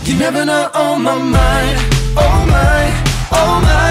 You're never not on my mind. Oh my, oh my.